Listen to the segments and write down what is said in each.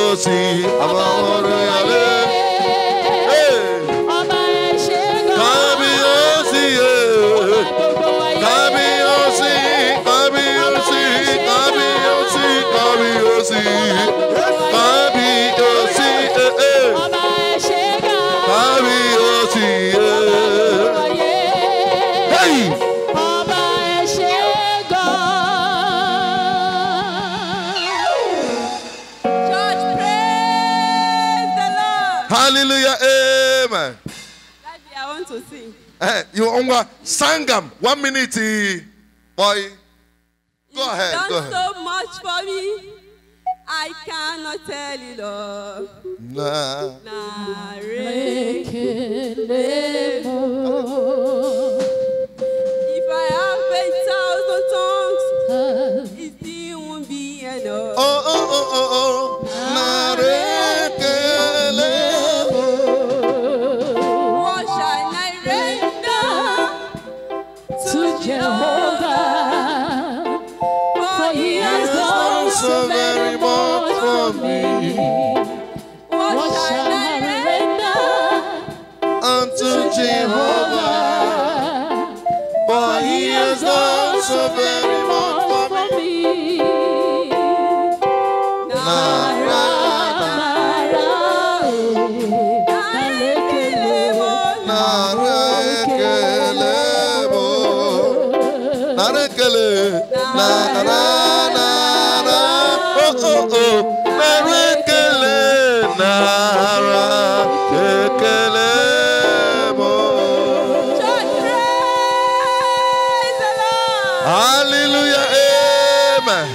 Kábíyèsí, hallelujah, amen. Daddy, I want to sing. You Sangam, 1 minute, boy. Go ahead. You've Go done ahead. so much for me. I cannot tell you, Lord. If I have 8,000 tongues, it still won't be enough. What shall I render to Jehovah? For he has done so very much for me. What shall I render Unto Jehovah, for he has done so very much for me. Hallelujah, amen.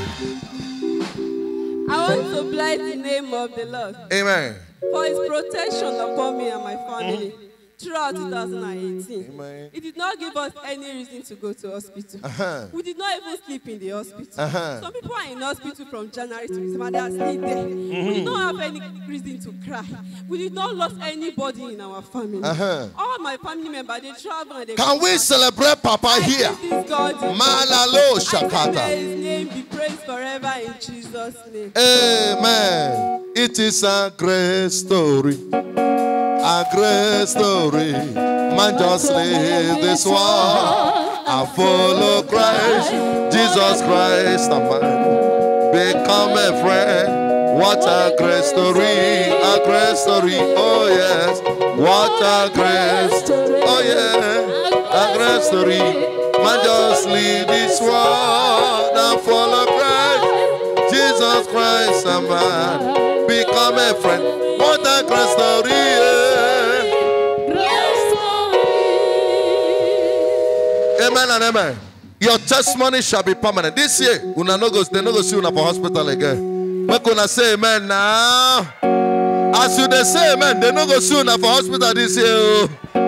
I want to bless the name of the Lord. Amen. For his protection upon me and my family throughout 2018. Amen. He did not give us any reason to go to hospital. We did not even sleep in the hospital. Some people are in hospital from January to December. They are still there. We did not have any reason to cry. We did not lose anybody in our family. All my family members, they travel and they Can we celebrate Papa here? Malalo Shakata. May his name be praised forever in Jesus' name. Amen. It is a great story. A great story. Man just leave this world and follow Christ. Jesus Christ, a man. Become a friend. What a great story. A great story. Oh yes. What a great story. Oh yeah. A great story. Man just leave this world and follow Christ. Jesus Christ, a man. Become a friend. What a great story. Amen and amen. Your testimony shall be permanent. This year, they no go see you for hospital again. We're gonna say amen now. As you they say amen, they no go see you for hospital this year.